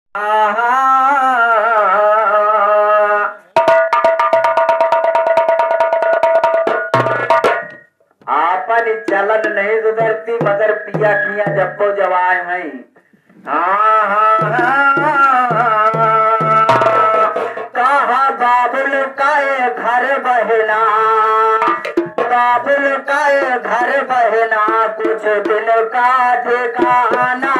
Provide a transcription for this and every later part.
आपन चलन नहीं सुधरती मगर पिया किया जब्बो जवाय है। कहा बाबुल काए घर बहना, बाबुल काए घर बहना, कुछ दिन का ठिकाना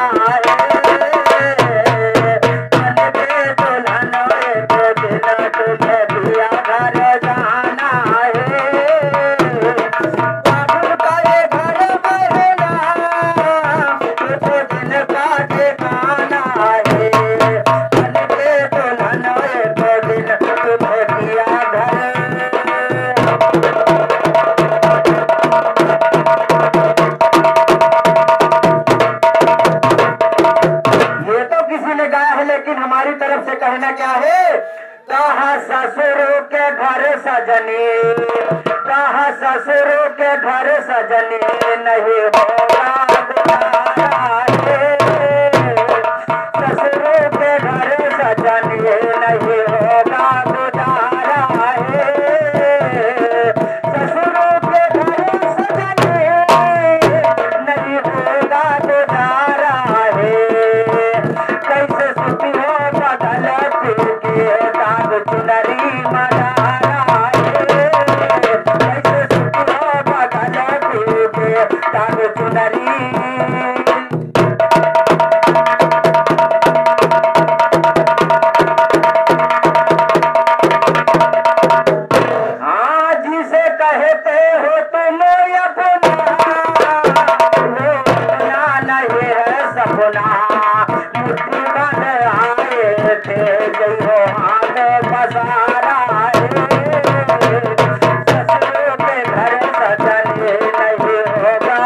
कहना क्या है। कहा ससुरों के घर सजनी, कहा ससुरों के घर सजनी, नहीं होगा गुजारा है। ससुरों के घर सजनी नहीं होगा गुजारा है। ससुरों के घर सजनी नहीं होगा गुजारा है। कैसे सुखी हो बदल दाग चुनरी मदारा है। कैसे सुखी हो बदल दाग चुनरी। हाँ जिसे कहते हो तुम अपना, वो अपना नहीं है सपना। मुट्ठी बन आए थे जय हो हाथ बसारा है। ससुरों के घर सजनी नहीं होगा।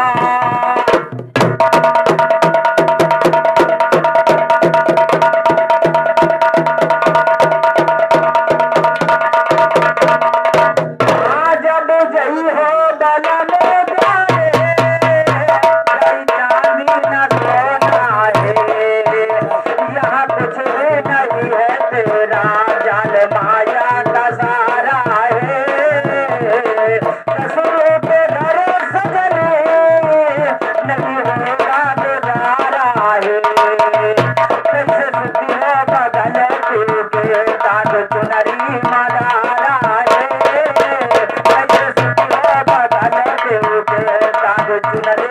जब जई हो बलन जाए, जई चांदी न सोना है। यहाँ कुछ भी नहीं है तेरा, जाल माया का सारा है। ससुरों के घर सजनी नहीं होगा गुजारा है। कैसे सुखी हो बदल के दाग चुनरी मदारा है। कैसे सुखी हो बदल के दाग चुनरी।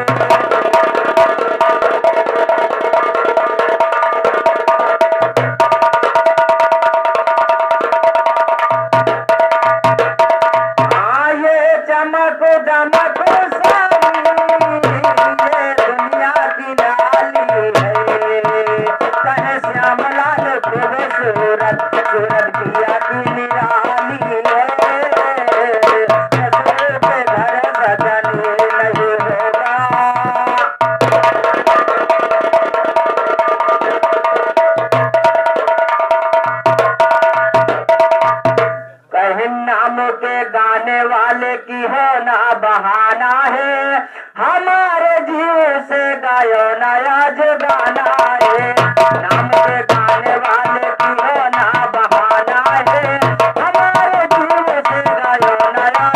चमक दमक सारी ये दुनिया की लाली है। कहे श्याम लाल खूबसूरत, सूरत पिया की निराली है। ससुर के घर सजनी नहीं होगा। कहीं नाम के गाने वाले की हो ना बहाना है। हमारे जीव से गायो नया जो गाना है। नाम के गाने वाले की हो ना बहाना है। हमारे जीव से गायो नया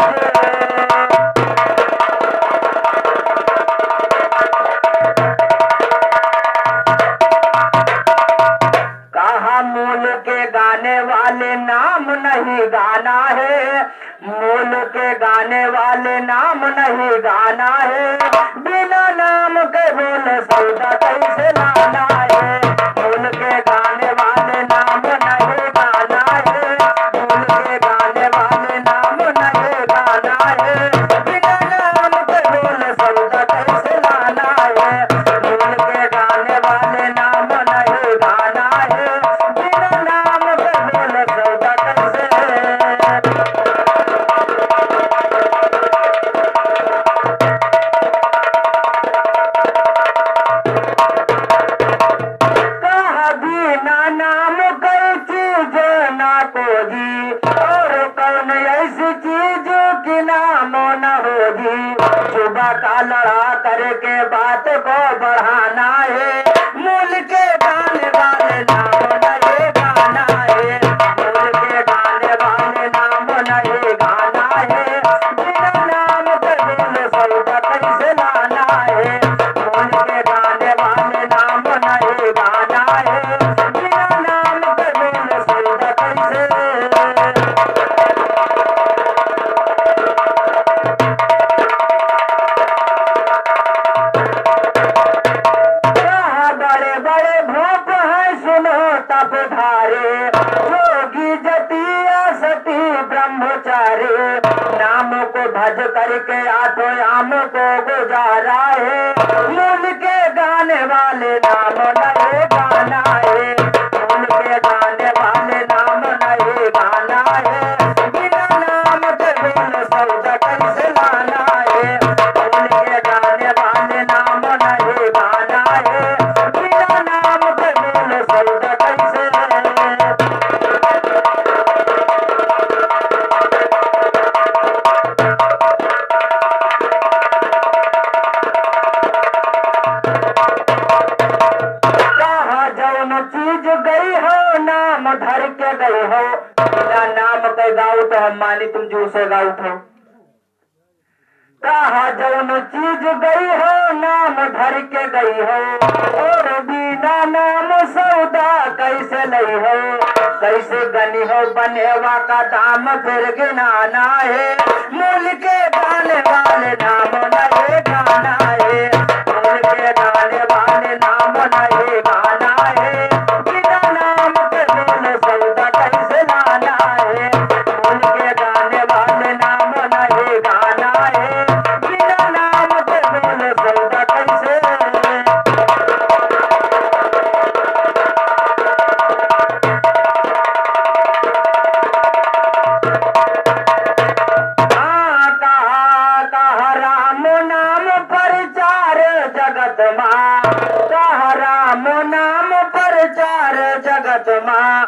कहा मूल के गाने वाले नाम नहीं गाना है। मूल के गाने वाले नाम नहीं गाना है। बिना नाम के बोल सौदा कैसे लाना है। मूल के गाने वाले नाम नहीं गाना है। मूल के गाने वाले नाम नहीं गाना है। बिना नाम के बोल सौदा कैसे लाना है। मूल के गाने वाले नाम नहीं गाना है। बिना नाम के बोल सौदा कैसे। नाम कई चीज ना कोई, और कौन ऐसी चीज की नाम न होगी। सुबह का लड़ा करके बात को बढ़ाना है। मूल के गाने वाले तप धारे योगी जतिया सती ब्रह्मचारी नाम को भज करके आठों आम को गुजारा है मूल के गाने वाले नाम नहीं गाना है मूल के गाने वाले नाम नहीं गाना है बिना नाम के बिन सौदा कैसे लाना है मूल के गाने वाले नाम नहीं गाना है बिना नाम के बिन सौदा कैसे चीज गई हो नाम धर के गई हो बिना नाम के गाऊ तो हम मानी तुम जू से गाऊ हो कहा जौन चीज गई हो नाम धर के गई हो और बिना नाम सौदा कैसे लई हो कैसे गनी हो बनेवा का दाम फिर गिनाना है मूल के गाने वाले नाम नहीं गाना है मूल के गाने वाले नाम नहीं गाना है बिना नाम के बिन सौदा कैसे लाना है मूल के गाने वाले नाम नहीं गाना है बिना नाम के बिन सौदा कैसे राम नाम प्रचार जगत माँ कहा राम नाम प्रचार जगत माँ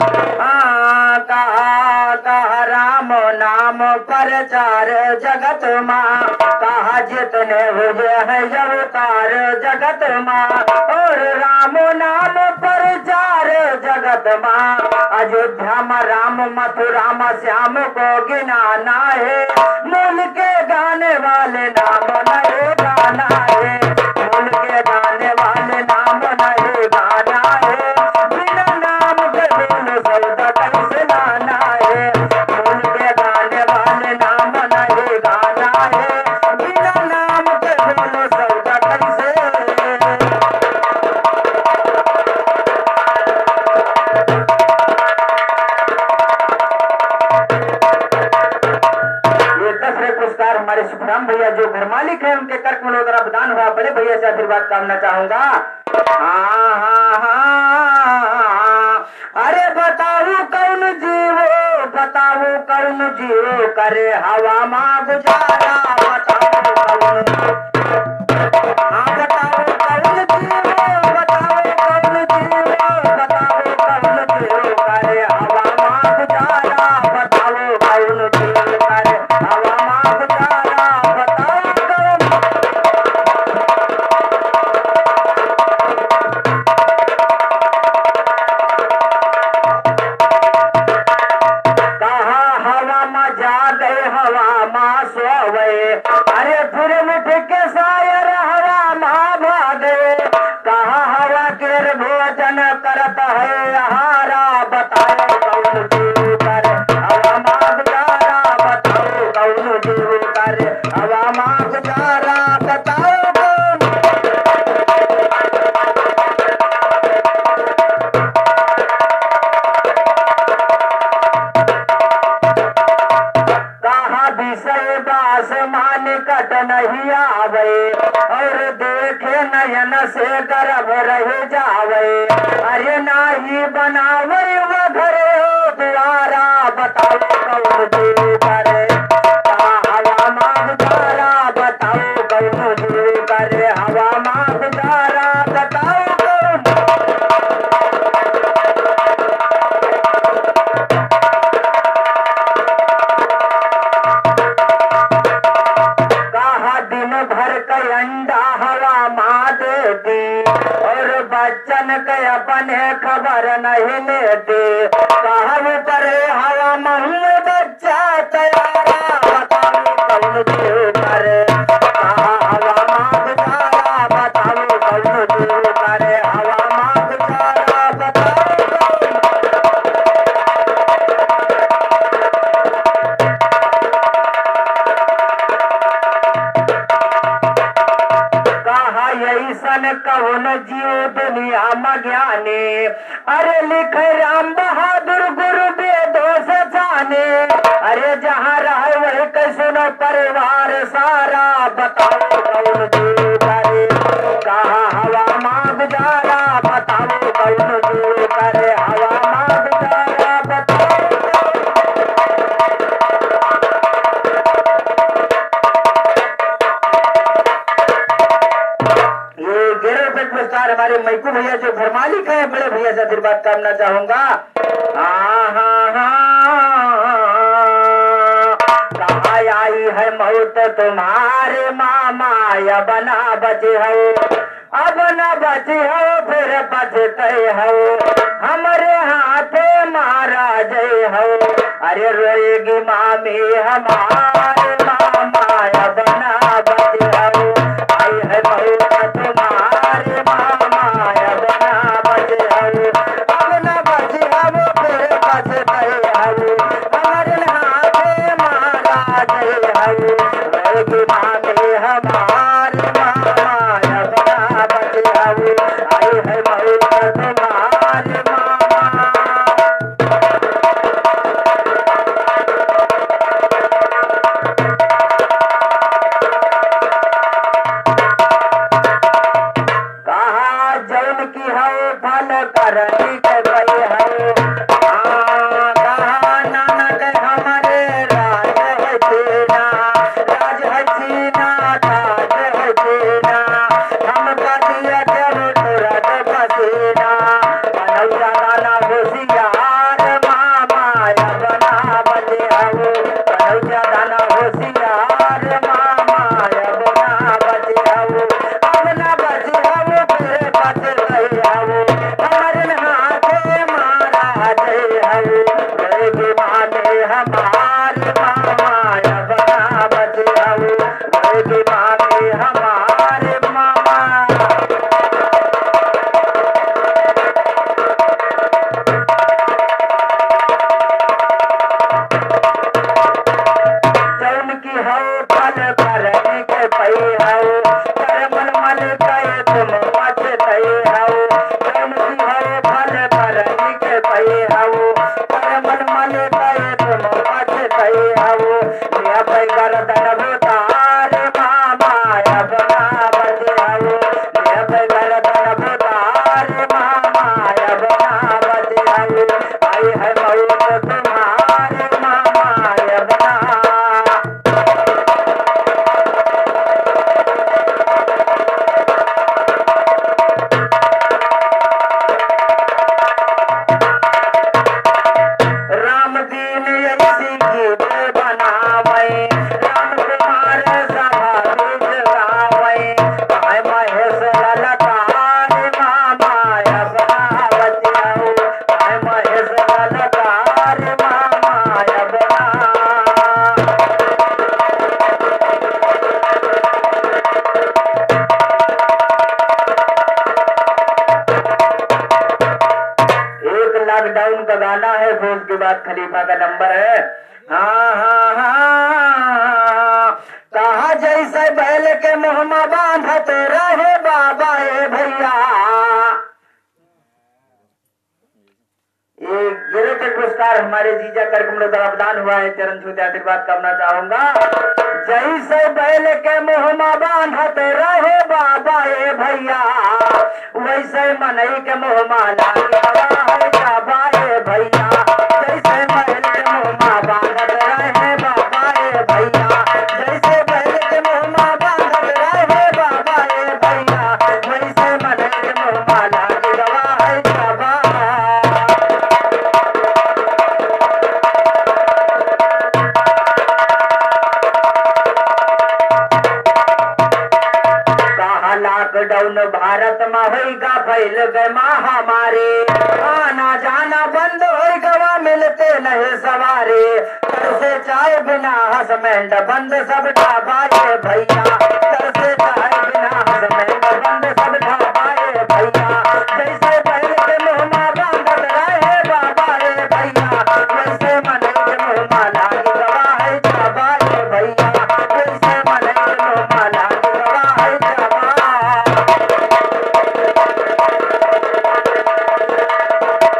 कहा राम नाम प्रचार जगत माँ कहा जितने हुए हैं अवतार जगत माँ और राम नाम प्रचार जगत माँ अयोध्या में राम मथुरा में श्याम को गिनाना है मूल के गाने वाले नाम नहीं गाना है मूल के गाने वाले नाम नहीं गाना है बिना नाम के बिन सौदा कैसे लाना है मूल के गाने वाले नाम नहीं गाना है बिना नाम के बिन सौदा कैसे पुरस्कार हमारे सुखराम भैया जो घर मालिक है उनके कर्क मनोदरा प्रदान हुआ बड़े भैया से आशीर्वाद कामना चाहूंगा। हाँ हाँ हाँ अरे बताओ कौन जीवो करे हवा माँ गुजारा बताओ कौन हाँ बताओ कौन जीवो करे हवा माँ गुजारा बताओ कौन जीवो करे हवा माँ गुजारा बताओ कौन कहा हवा माँ जा गए हवा माँ सोवे अरे फिर मिठ के शायर हवा माँ भागे कहा हवा के भोजन करत है आहारा बताओ कौन जीव करे हवा माँ गुजारा बताओ कौन जीव करे हवा माँ गुजारा बताओ कौन कहा विषय बास मान कट नहीं आवे और देखे नयन से गर्भ रह जावे अरे नाही बनावे वो घरे हो द्वारा बताओ कौन जीव करे कहा हवा माँ गुजारा बताओ कौन जीव करे हवा माँ गुजारा बताओ कौन कहा दिन भर का अंडा हवा माँ देती और बच्चन के अपने खबर नहीं लेते कहा ऊपर हवा महू बच्चा तैयारा बताओ कौन जीव करे कहा हवा माँ गुजारा बताओ कौन जीव करे हवा माँ गुजारा बताओ कौन कहा ऐसन कौन जीव दुनिया में ज्ञानी अरे लिखे राम बहादुर गुरु वेदों से जाने, अरे जहाँ रहे वही के सुनो परिवार सारा, बताओ कौन जीव करे कहाँ हवा माँ गुजारा, बताओ कौन जीव करे हवा माँ गुजारा, बताओ। ये गिरे पे पुरस्कार हमारे मैकू भैया जो घर मालिक है, बड़े भैया से आशीर्वाद करना चाहूंगा। कहा आई है मौत तुम्हारे मामा, अब ना बचे हो, अब न बचे हो फिर बचते हो, हमारे हाथे मारा जय हो, अरे रोएगी मामी हमारे मामा, अब न बचे हो, आई है मौत तुम्हारे मामा, अब न बचे हो, अब न बचे हो फिर बचते हो, हमारे हाथे मारा जय हो, रोएगी मामी हमारे मामा, अब न बचे हो, आई है मौत तुम्हारे मामा। कहा जौन की है फल करनी के गई है, कहा नानक हमारे राज है चीना, राज है चीना, ताज है चीना, हम कदिया जब तुरंत पसीना, बनौजा गाना होशियार मामा, अब ना बचे हो, बनौजा गाना होशियार मामा, अब ना बचे हो, अब ना बचे हो फिर बच गए हो, हमारे हाथे मारा जय हो, रोएगी मामे हमारे मामा, अब ना बचे हो, रोएगी मामे हमारे मामा। जौन की हो फल करने के पई हो, कर मन मल गए तुम बचते हो, जौन की हो फल करने के पई हो, कर मन मल गए तुम बचते हो, ये पे गर्दन भुतार मामा, अब ना बचे हो, ये पे गर्दन भुतार मामा, अब ना बचे हो, आई है मौत तुम्हारे मामा, अब ना। राम दीन ऐसी गीत बनावे, राम कुमार सभा बीज गावे, भाई महेश ललकार मामा, अब ना बचे हो, भाई महेश ललकार मामा, अब ना। एक लॉकडाउन का गाना है, फिर उसके बाद खलीफा का नंबर है। हाँ हाँ हाँ, कहा जैसे बैल के मुँह में बांधते रहे बाबा ए भैया, ये गिरे के पुरस्कार हमारे जीजा कार्यक्रम में प्रावधान हुआ है, चरण छूते आशीर्वाद करना चाहूंगा। जैसे बैल के मुँह में बांधते रहे बाबा ए भैया, वैसे मनई के मुँह में लागी हवा है बाबा ए भैया, जैसे बैल के मुँह में बांधते रहे बाबा ए भैया, जैसे बैल के मुँह में बांधते रहे बाबा ए भैया, वैसे मनई के मुँह में लागी हवा है बाबा। कहा लॉकडाउन भारत में होगा, फैल गए महामारी, आना जाना बंद हो गवा, मिलते नहीं सवारी, घर से चाय बिना हसबैंड बंद सब ढाबाए भैया, घर से चाय बिना हसबैंड बंद सब ढाबाए भैया, जैसे बैल के मुँह में बांधत रहे बाबा रे भैया, वैसे मनई के मुँह में लागी गवा है ढाबाए भैया, वैसे मनई के मुँह में लागी गवा है ढाबा।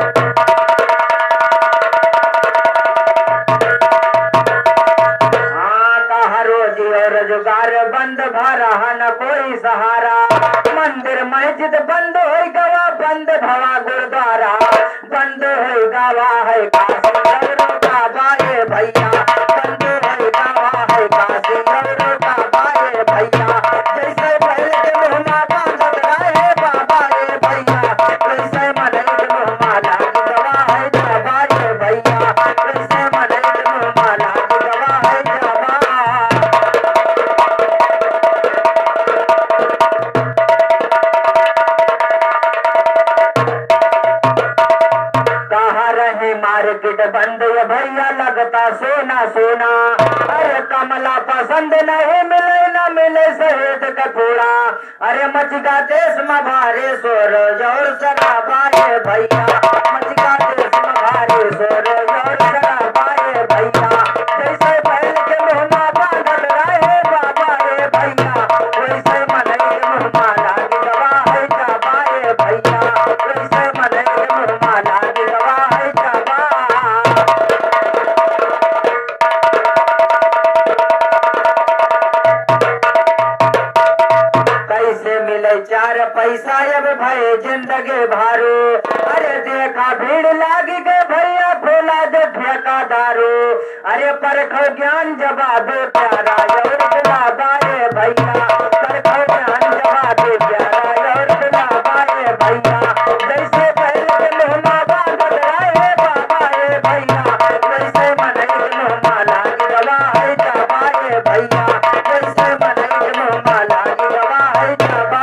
बंद है गावा है काशी और बाबा ए भैया, बंद है गावा है काशी और बाबा ए भैया। जैसे बैल के मुँहमा बांधत रहे बाबा ए भैया, वैसे मनई के मुँहमा लागी गवा है जावा ए भैया, वैसे मनई के मुँहमा लागी गवा है जावा। कहाँ रहे मार्केट बंद ये भैया लगता सोना सोना, अरे कमला पसंद नहीं मिले न मिले शहद का थोड़ा, अरे मचिका देश में भारे सोर जोर शराबा ए भैया, मचिका देश में भारे सोर जोर शराबा ए भैया। जैसे बैल के मुँहमा बांधत रहे बाबा ए भैया, वैसे मनई के मुँहमा लागी गवा है जावा ए भैया, वैसे मनई के मुँहमा लागी गवा है जावा। कैसे मिले चार पैसा अब भय जिंदगी भारू, अरे देखा भीड़ लागी गए भैया खोला दे ठेका दारू, अरे परखो ज्ञान जवाब प्यारा और गुलाबा ए भैया, परखो ज्ञान जवाब प्यारा और गुलाबा ए भैया। जैसे बैल के मुँहमा बांधत रहे बाबा ए भैया, वैसे मनई के मुँहमा लागी गवा है जावा ए भैया, वैसे मनई के मुँहमा लागी गवा है जावा।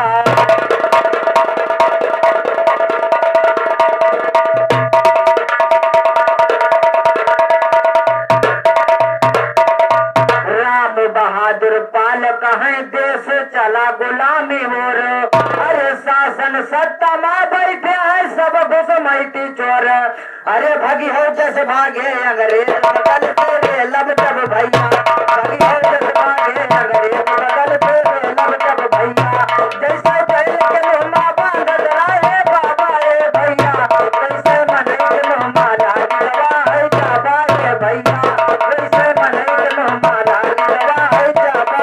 राम बहादुर पाल कहें देश चला गुलामी मोर, अरे शासन सत्ता में बैठे हैं सब घुसमैती चोर, अरे भगी हो जैसे भागे अंग्रेज बगल तेरे लब जब भैया, भगी हो जैसे भागे अंग्रेज बगल तेरे लब जब भैया। जैसे बैल के मुँहमा बांधत रहे बाबा ए भैया, वैसे मनई के मुँहमा लागी गवा है जावा ए भैया, वैसे मनई के मुँहमा लागी गवा है जावा।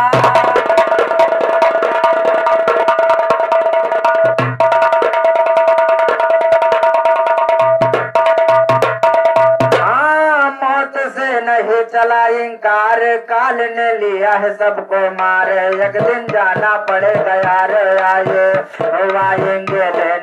हाँ, मौत से नहीं चला इंकार, काल ने लिया है सबको मार, एक दिन जाना पड़ेगा यार, आए आएंगे